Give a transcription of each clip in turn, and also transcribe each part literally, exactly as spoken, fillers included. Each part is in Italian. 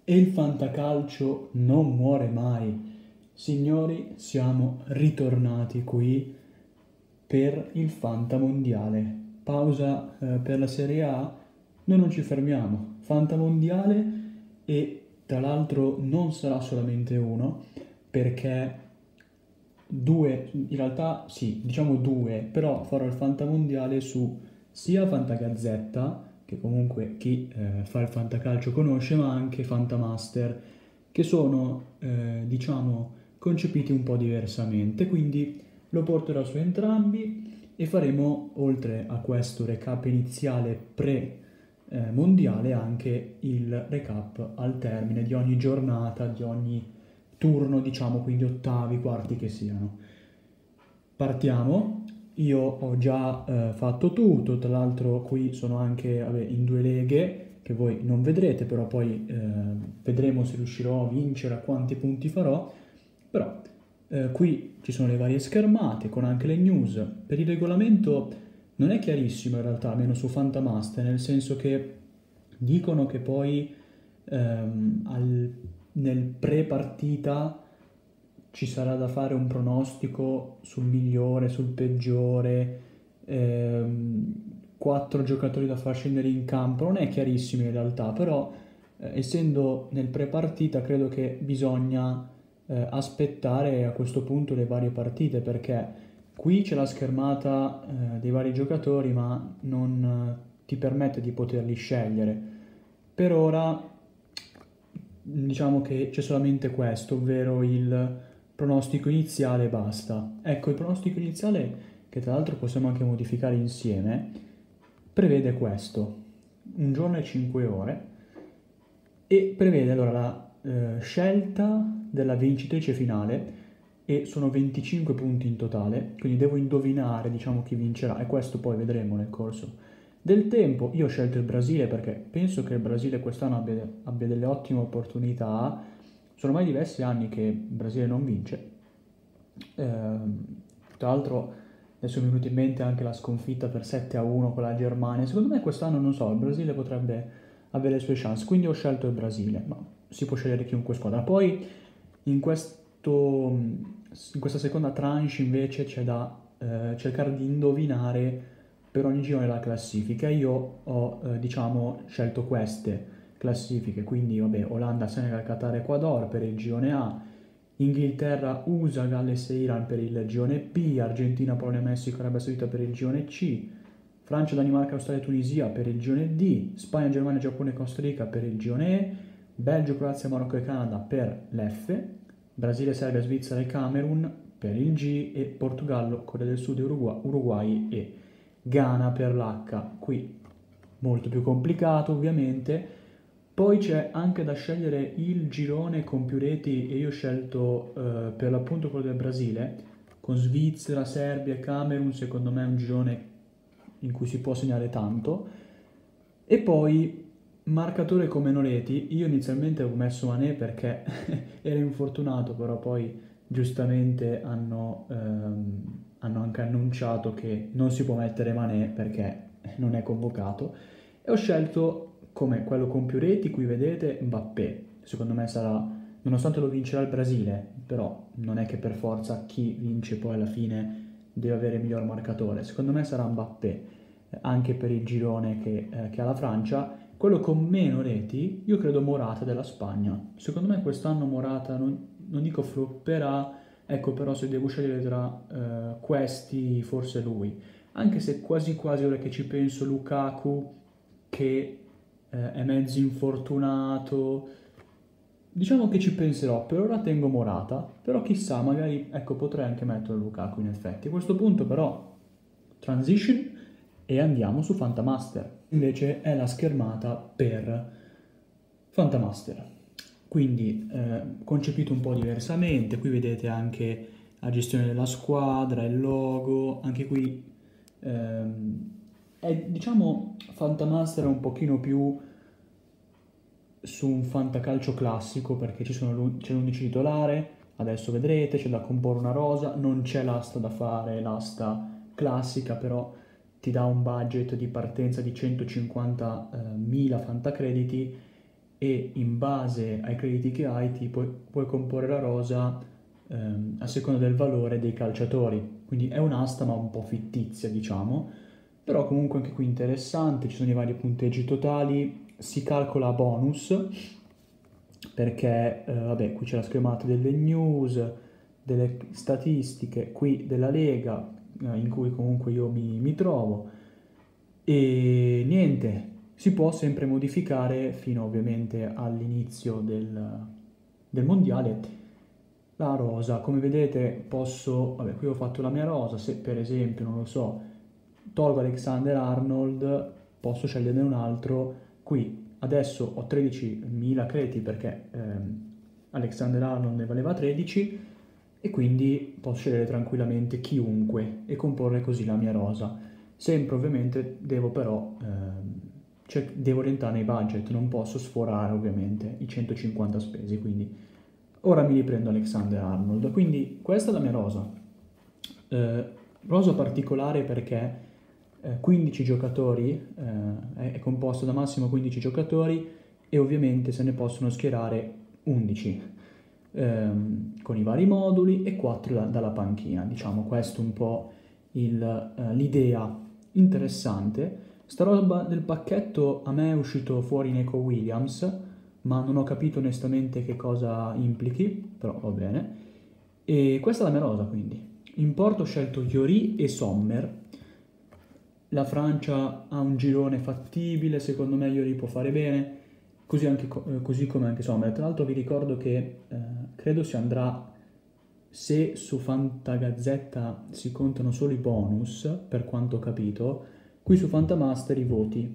E il fantacalcio non muore mai. Signori, siamo ritornati qui per il Fantamondiale. Pausa eh, per la Serie A, noi non ci fermiamo. Fantamondiale e tra l'altro non sarà solamente uno, perché due, in realtà sì, diciamo due, però farò il Fantamondiale su sia Fantagazzetta, che comunque chi eh, fa il fantacalcio conosce, ma anche Fantamaster, che sono, eh, diciamo, concepiti un po' diversamente, quindi lo porterò su entrambi e faremo, oltre a questo recap iniziale pre-mondiale, anche il recap al termine di ogni giornata, di ogni turno, diciamo, quindi ottavi, quarti che siano. Partiamo. Io ho già eh, fatto tutto, tra l'altro qui sono anche vabbè, in due leghe che voi non vedrete, però poi eh, vedremo se riuscirò a vincere, a quanti punti farò. Però eh, qui ci sono le varie schermate con anche le news. Per il regolamento non è chiarissimo in realtà, almeno su Fantamaster, nel senso che dicono che poi ehm, al- nel pre-partita ci sarà da fare un pronostico sul migliore, sul peggiore, ehm, quattro giocatori da far scendere in campo, non è chiarissimo in realtà, però eh, essendo nel pre-partita credo che bisogna eh, aspettare a questo punto le varie partite, perché qui c'è la schermata eh, dei vari giocatori, ma non eh, ti permette di poterli scegliere. Per ora diciamo che c'è solamente questo, ovvero il pronostico iniziale e basta. Ecco, il pronostico iniziale, che tra l'altro possiamo anche modificare insieme, prevede questo, un giorno e cinque ore, e prevede allora la eh, scelta della vincitrice finale, e sono venticinque punti in totale, quindi devo indovinare, diciamo, chi vincerà, e questo poi vedremo nel corso del tempo. Io ho scelto il Brasile perché penso che il Brasile quest'anno abbia, abbia delle ottime opportunità. Sono ormai diversi anni che il Brasile non vince. Ehm, Tra l'altro adesso mi è venuta in mente anche la sconfitta per sette a uno con la Germania. Secondo me quest'anno, non so, il Brasile potrebbe avere le sue chance, quindi ho scelto il Brasile, ma si può scegliere chiunque squadra. Poi in questo, in questa seconda tranche invece c'è da eh, cercare di indovinare per ogni girone la classifica. Io ho, eh, diciamo, scelto queste classifiche, quindi vabbè, Olanda, Senegal, Qatar, Ecuador per il girone A, Inghilterra, U S A, Galles e Iran per il girone B, Argentina, Polonia, Messico, Arabia Saudita per il girone C, Francia, Danimarca, Australia e Tunisia per il girone D, Spagna, Germania, Giappone e Costa Rica per il girone E, Belgio, Croazia, Marocco e Canada per l'F, Brasile, Serbia, Svizzera e Camerun per il G e Portogallo, Corea del Sud, Urugu- Uruguay e Ghana per l'H. Qui molto più complicato ovviamente. Poi c'è anche da scegliere il girone con più reti e io ho scelto eh, per l'appunto quello del Brasile, con Svizzera, Serbia e Camerun, secondo me è un girone in cui si può segnare tanto. E poi marcatore con meno reti, io inizialmente avevo messo Mané perché era infortunato, però poi giustamente hanno, ehm, hanno anche annunciato che non si può mettere Mané perché non è convocato. E ho scelto come quello con più reti, qui vedete Mbappé. Secondo me sarà, nonostante lo vincerà il Brasile, però non è che per forza chi vince poi alla fine deve avere il miglior marcatore. Secondo me sarà Mbappé, eh, anche per il girone che, eh, che ha la Francia. Quello con meno reti, io credo Morata della Spagna. Secondo me quest'anno Morata, non, non dico flopperà, ecco, però se devo scegliere tra eh, questi, forse lui. Anche se quasi quasi ora che ci penso, Lukaku, che eh, è mezzo infortunato, diciamo che ci penserò. Per ora tengo Morata, però chissà, magari, ecco, potrei anche mettere Lukaku in effetti. A questo punto però, transition e andiamo su Fantamaster. Invece è la schermata per Fantamaster. Quindi eh, concepito un po' diversamente, qui vedete anche la gestione della squadra, il logo, anche qui ehm, è, diciamo, Fantamaster è un pochino più su un fantacalcio classico perché ci sono l'un- c'è l'undici titolare, adesso vedrete, c'è da comporre una rosa, non c'è l'asta da fare, l'asta classica, però ti dà un budget di partenza di centocinquantamila fantacrediti e in base ai crediti che hai ti puoi, puoi comporre la rosa ehm, a seconda del valore dei calciatori. Quindi è un'asta ma un po' fittizia, diciamo, però comunque anche qui interessante, ci sono i vari punteggi totali, si calcola a bonus, perché eh, vabbè, qui c'è la schermata delle news, delle statistiche, qui della Lega, eh, in cui comunque io mi, mi trovo, e niente, si può sempre modificare fino ovviamente all'inizio del, del mondiale. La rosa, come vedete posso, vabbè qui ho fatto la mia rosa, se per esempio, non lo so, tolgo Alexander Arnold, posso sceglierne un altro, qui adesso ho tredicimila crediti perché ehm, Alexander Arnold ne valeva tredici e quindi posso scegliere tranquillamente chiunque e comporre così la mia rosa. Sempre ovviamente devo però, ehm, cioè, devo orientare i budget, non posso sforare ovviamente i centocinquanta spesi, quindi ora mi riprendo Alexander Arnold. Quindi questa è la mia rosa. Eh, rosa particolare perché eh, quindici giocatori, eh, è composto da massimo quindici giocatori e ovviamente se ne possono schierare undici ehm, con i vari moduli e quattro da, dalla panchina. Diciamo questo un po' il, eh, l'idea interessante. Sta roba del pacchetto a me è uscito fuori Neco Williams, ma non ho capito onestamente che cosa implichi, però va bene. E questa è la mia rosa quindi. In porto ho scelto Lloris e Sommer. La Francia ha un girone fattibile, secondo me Lloris può fare bene, così, anche, eh, così come anche Sommer. Tra l'altro vi ricordo che eh, credo si andrà, se su Fantagazzetta si contano solo i bonus, per quanto ho capito, qui su Fantamaster i voti,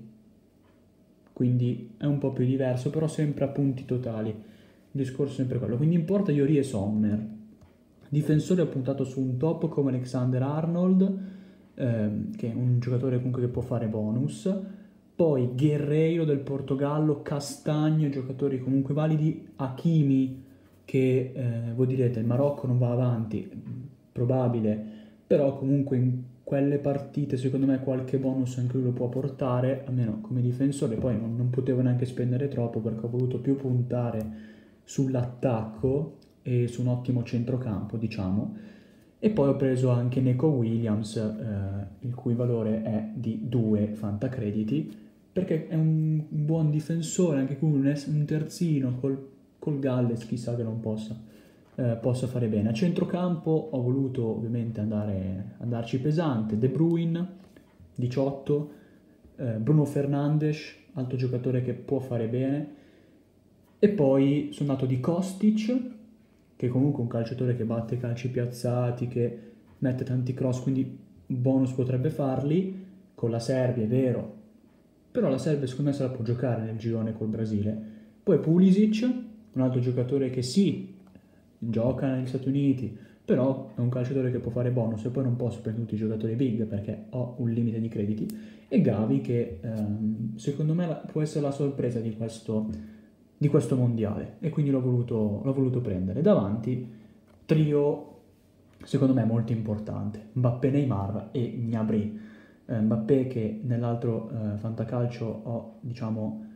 quindi è un po' più diverso, però sempre a punti totali. Il discorso è sempre quello. Quindi in porta Lloris e Sommer. Difensore ho puntato su un top come Alexander Arnold, ehm, che è un giocatore comunque che può fare bonus. Poi Guerreiro del Portogallo, Castagno, giocatori comunque validi. Hakimi, che eh, voi direte il Marocco non va avanti, probabile, però comunque in quelle partite secondo me qualche bonus anche lui lo può portare, almeno come difensore. Poi non, non potevo neanche spendere troppo perché ho voluto più puntare sull'attacco e su un ottimo centrocampo, diciamo. E poi ho preso anche Neco Williams, eh, il cui valore è di due fantacrediti, perché è un buon difensore, anche qui un, un terzino col, col Galles, chissà che non possa, eh, possa fare bene. A centrocampo ho voluto ovviamente andare, andarci pesante, De Bruyne, diciotto, eh, Bruno Fernandes, altro giocatore che può fare bene, e poi sono andato di Kostic, che è comunque un calciatore che batte calci piazzati, che mette tanti cross, quindi bonus potrebbe farli. Con la Serbia è vero, però la Serbia secondo me se la può giocare nel girone col Brasile. Poi Pulisic, un altro giocatore che sì, gioca negli Stati Uniti, però è un calciatore che può fare bonus, e poi non posso prendere tutti i giocatori big perché ho un limite di crediti. E Gavi che ehm, secondo me può essere la sorpresa di questo, di questo mondiale, e quindi l'ho voluto, l'ho voluto prendere. Davanti, trio secondo me molto importante, Mbappé, Neymar e Gnabry. Eh, Mbappé che nell'altro eh, fantacalcio ho, diciamo,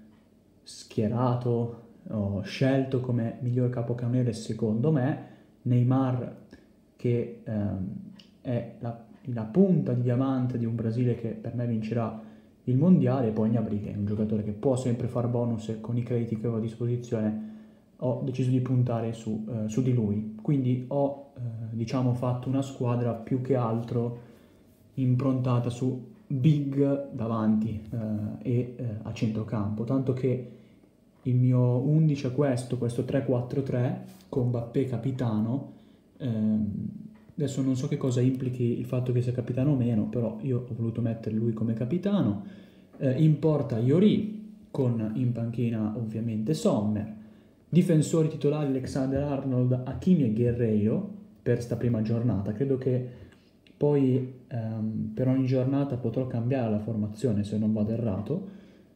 schierato, ho scelto come miglior capocannoniere secondo me, Neymar che ehm, è la, la punta di diamante di un Brasile che per me vincerà il mondiale, e poi Gnabry che è un giocatore che può sempre far bonus, e con i crediti che ho a disposizione ho deciso di puntare su, eh, su di lui. Quindi ho eh, diciamo fatto una squadra più che altro improntata su big davanti eh, e eh, a centrocampo, tanto che il mio undici è questo, questo tre quattro tre con Mbappé capitano. ehm, adesso non so che cosa implichi il fatto che sia capitano o meno, però io ho voluto mettere lui come capitano. Eh, in porta Lloris, con in panchina ovviamente Sommer, difensori titolari Alexander Arnold, Hakimi e Guerreiro per sta prima giornata. Credo che poi ehm, per ogni giornata potrò cambiare la formazione se non vado errato.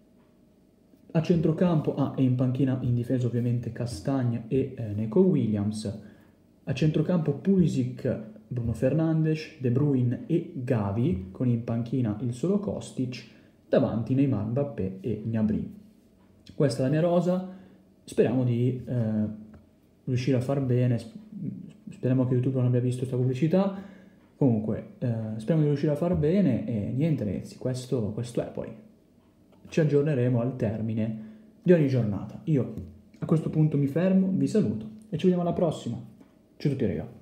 A centrocampo, ah, e in panchina in difesa ovviamente Castagna e eh, Neco Williams. A centrocampo Pulisic, Bruno Fernandes, De Bruyne e Gavi, con in panchina il solo Kostic. Davanti Neymar, Mbappé e Gnabry. Questa è la mia rosa. speriamo di eh, riuscire a far bene, speriamo che YouTube non abbia visto questa pubblicità, comunque eh, speriamo di riuscire a far bene e niente ragazzi, questo, questo è poi. Ci aggiorneremo al termine di ogni giornata. Io a questo punto mi fermo, vi saluto e ci vediamo alla prossima. Ciao a tutti raga.